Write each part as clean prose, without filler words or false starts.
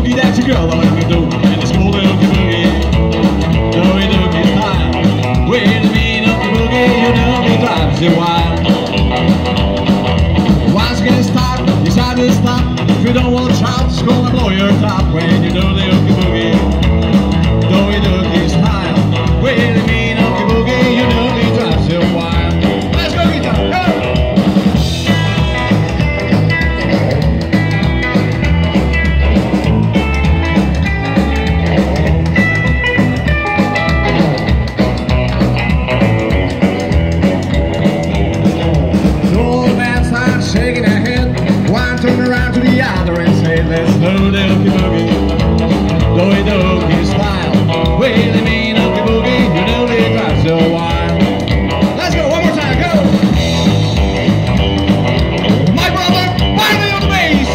boogie, that's a girl that let me do. And it's called the oogie boogie. Doogie doogie style. With the mean oogie boogie, you know it drives you wild. Once you get started, you decide to stop. If you don't watch out, it's gonna blow your top when you do the oogie boogie. Doogie doogie style. With the mean oogie boogie, you know it drives you wild. Let's go, guitar, go! Shaking her head, one turn around to the other and say, let's do the oogie boogie, doogie doogie style. With the mean oogie boogie, you know it drives you wild. Let's go, one more time, go! My brother, finally on the bass!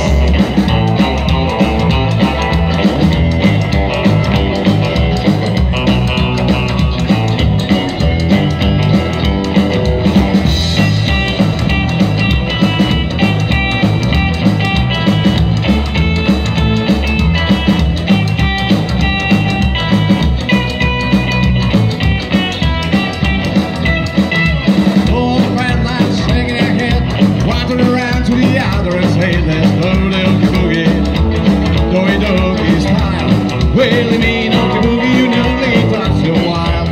Really mean oogie boogie, you know it drives you wild.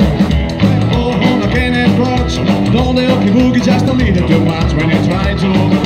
Oh, I can't approach. Don't the oogie boogie just a little too much when you try to